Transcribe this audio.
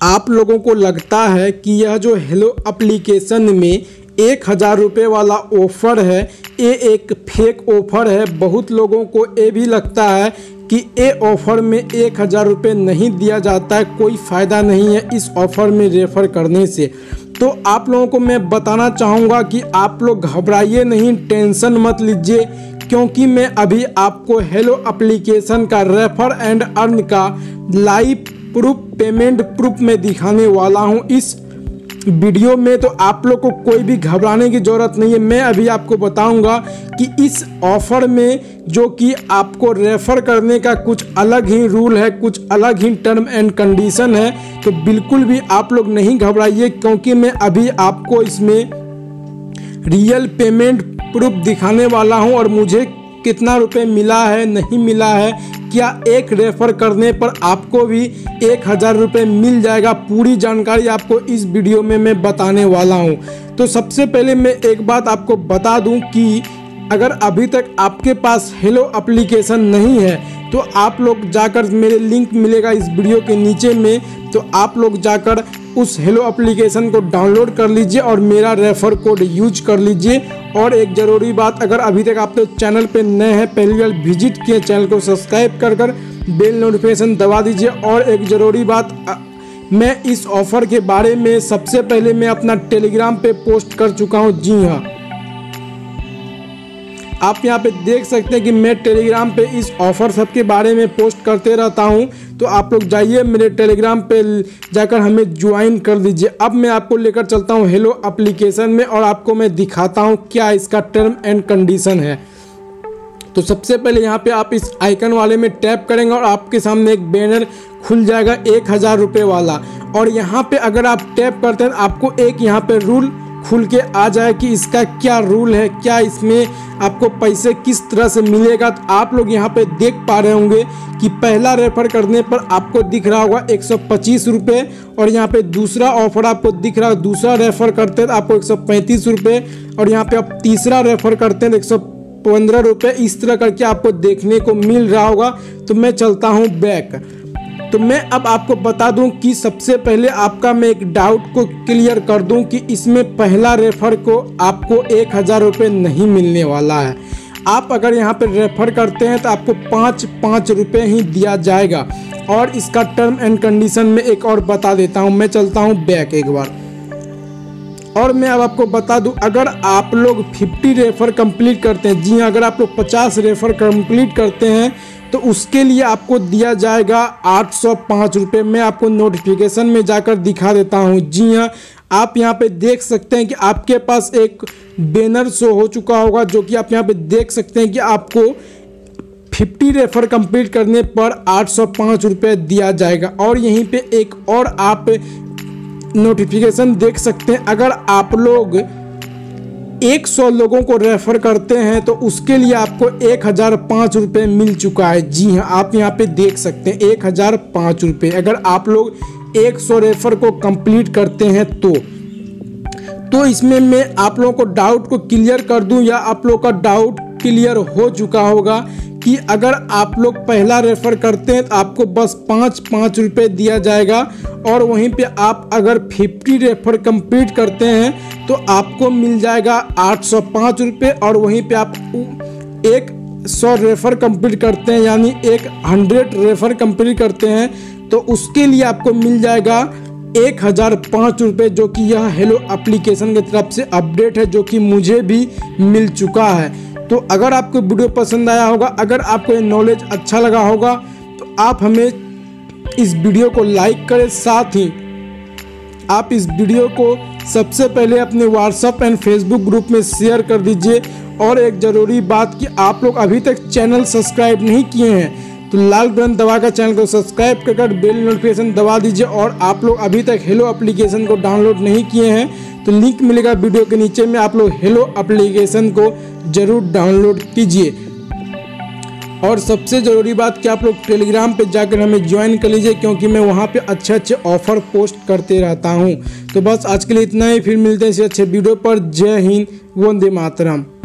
आप लोगों को लगता है कि यह जो हेलो एप्लीकेशन में 1000 रुपये वाला ऑफ़र है ये एक फेक ऑफ़र है। बहुत लोगों को ये भी लगता है कि ये ऑफ़र में 1000 रुपये नहीं दिया जाता है, कोई फ़ायदा नहीं है इस ऑफ़र में रेफ़र करने से। तो आप लोगों को मैं बताना चाहूँगा कि आप लोग घबराइए नहीं, टेंशन मत लीजिए, क्योंकि मैं अभी आपको हेलो एप्लीकेशन का रेफ़र एंड अर्न का लाइव प्रूफ, पेमेंट प्रूफ में दिखाने वाला हूं इस वीडियो में। तो आप लोग को कोई भी घबराने की ज़रूरत नहीं है। मैं अभी आपको बताऊंगा कि इस ऑफ़र में जो कि आपको रेफ़र करने का कुछ अलग ही रूल है, कुछ अलग ही टर्म एंड कंडीशन है। तो बिल्कुल भी आप लोग नहीं घबराइए, क्योंकि मैं अभी आपको इसमें रियल पेमेंट प्रूफ दिखाने वाला हूं और मुझे कितना रुपए मिला है, नहीं मिला है, क्या एक रेफ़र करने पर आपको भी 1000 रुपये मिल जाएगा, पूरी जानकारी आपको इस वीडियो में मैं बताने वाला हूं। तो सबसे पहले मैं एक बात आपको बता दूं कि अगर अभी तक आपके पास हेलो एप्लीकेशन नहीं है तो आप लोग जाकर, मेरे लिंक मिलेगा इस वीडियो के नीचे में, तो आप लोग जाकर उस हेलो एप्लीकेशन को डाउनलोड कर लीजिए और मेरा रेफ़र कोड यूज कर लीजिए। और एक ज़रूरी बात, अगर अभी तक आप लोग चैनल पे नए हैं, पहली बार विजिट किए, चैनल को सब्सक्राइब कर बेल नोटिफिकेशन दबा दीजिए। और एक ज़रूरी बात, मैं इस ऑफ़र के बारे में सबसे पहले मैं अपना टेलीग्राम पे पोस्ट कर चुका हूँ। जी हाँ, आप यहाँ पे देख सकते हैं कि मैं टेलीग्राम पे इस ऑफ़र सब के बारे में पोस्ट करते रहता हूँ। तो आप लोग जाइए मेरे टेलीग्राम पे जाकर हमें ज्वाइन कर दीजिए। अब मैं आपको लेकर चलता हूँ हेलो एप्लीकेशन में और आपको मैं दिखाता हूँ क्या इसका टर्म एंड कंडीशन है। तो सबसे पहले यहाँ पे आप इस आइकन वाले में टैप करेंगे और आपके सामने एक बैनर खुल जाएगा 1000 रुपये वाला। और यहाँ पे अगर आप टैप करते हैं आपको एक यहाँ पे रूल खुल के आ जाए कि इसका क्या रूल है, क्या इसमें आपको पैसे किस तरह से मिलेगा। तो आप लोग यहाँ पे देख पा रहे होंगे कि पहला रेफ़र करने पर आपको दिख रहा होगा 125 रुपये, और यहाँ पे दूसरा ऑफ़र आपको दिख रहा है, दूसरा रेफ़र करते हैं तो आपको 135 रुपये, और यहाँ पे आप तीसरा रेफ़र करते हैं 115 रुपये। इस तरह करके आपको देखने को मिल रहा होगा। तो मैं चलता हूँ बैक। तो मैं अब आपको बता दूं कि सबसे पहले आपका मैं एक डाउट को क्लियर कर दूं कि इसमें पहला रेफ़र को आपको 1000 रुपये नहीं मिलने वाला है। आप अगर यहां पर रेफ़र करते हैं तो आपको 5 रुपये ही दिया जाएगा। और इसका टर्म एंड कंडीशन में एक और बता देता हूं। मैं चलता हूं बैक एक बार और मैं अब आपको बता दूं, अगर आप लोग 50 रेफ़र कंप्लीट करते हैं, जी हाँ, अगर आप लोग 50 रेफ़र कंप्लीट करते हैं तो उसके लिए आपको दिया जाएगा 805 रुपये। मैं आपको नोटिफिकेशन में जाकर दिखा देता हूँ। जी हाँ, आप यहाँ पे देख सकते हैं कि आपके पास एक बैनर शो हो चुका होगा, जो कि आप यहाँ पे देख सकते हैं कि आपको 50 रेफ़र कंप्लीट करने पर 805 रुपये दिया जाएगा। और यहीं पे एक और आप नोटिफिकेशन देख सकते हैं, अगर आप लोग 100 लोगों को रेफ़र करते हैं तो उसके लिए आपको 1005 रुपये मिल चुका है। जी हाँ, आप यहाँ पे देख सकते हैं 1005 रुपये, अगर आप लोग 100 रेफ़र को कंप्लीट करते हैं तो इसमें मैं आप लोगों को डाउट को क्लियर कर दूं, या आप लोगों का डाउट क्लियर हो चुका होगा कि अगर आप लोग पहला रेफ़र करते हैं तो आपको बस 5 रुपये दिया जाएगा। और वहीं पे आप अगर 50 रेफ़र कंप्लीट करते हैं तो आपको मिल जाएगा 805 रुपये। और वहीं पे आप 100 रेफ़र कंप्लीट करते हैं, यानी 100 रेफ़र कंप्लीट करते हैं तो उसके लिए आपको मिल जाएगा 1005 रुपये, जो कि यह हेलो एप्लीकेशन की तरफ से अपडेट है, जो कि मुझे भी मिल चुका है। तो अगर आपको वीडियो पसंद आया होगा, अगर आपको ये नॉलेज अच्छा लगा होगा तो आप हमें इस वीडियो को लाइक करें, साथ ही आप इस वीडियो को सबसे पहले अपने व्हाट्सएप एंड फेसबुक ग्रुप में शेयर कर दीजिए। और एक ज़रूरी बात कि आप लोग अभी तक चैनल सब्सक्राइब नहीं किए हैं तो लाल बटन दबाकर चैनल को सब्सक्राइब कर बेल नोटिफिकेशन दबा दीजिए। और आप लोग अभी तक हेलो एप्लीकेशन को डाउनलोड नहीं किए हैं तो लिंक मिलेगा वीडियो के नीचे में, आप लोग हेलो एप्लीकेशन को ज़रूर डाउनलोड कीजिए। और सबसे ज़रूरी बात कि आप लोग टेलीग्राम पे जाकर हमें ज्वाइन कर लीजिए, क्योंकि मैं वहाँ पे अच्छे ऑफ़र पोस्ट करते रहता हूँ। तो बस आज के लिए इतना ही, फिर मिलते हैं इसी अच्छे वीडियो पर। जय हिंद, वंदे मातरम।